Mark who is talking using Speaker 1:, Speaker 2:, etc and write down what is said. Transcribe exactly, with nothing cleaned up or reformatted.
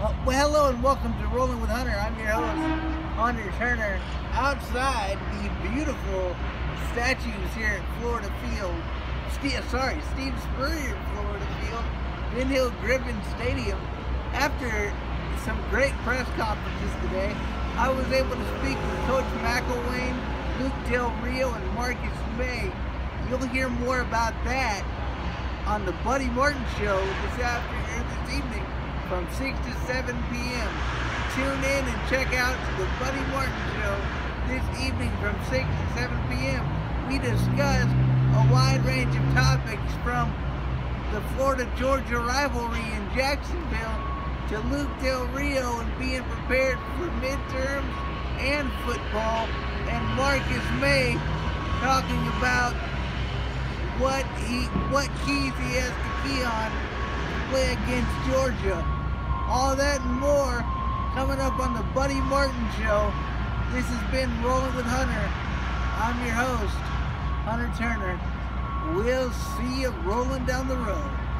Speaker 1: Uh, well, hello and welcome to Rolling with Hunter. I'm your host, Hunter Turner. Outside the beautiful statues here at Florida Field, Steve, sorry, Steve Spurrier Florida Field, Ben Hill Griffin Stadium. After some great press conferences today, I was able to speak with Coach McElwain, Luke Del Rio, and Marcus May. You'll hear more about that on the Buddy Martin Show this afternoon, this evening, from six to seven p m Tune in and check out the Buddy Martin Show this evening from six to seven p m We discuss a wide range of topics from the Florida-Georgia rivalry in Jacksonville to Luke Del Rio and being prepared for midterms and football, and Marcus May talking about what he, what keys he has to key on to play against Georgia. All that and more coming up on the Buddy Martin Show. This has been Rolling with Hunter. I'm your host, Hunter Turner. We'll see you rolling down the road.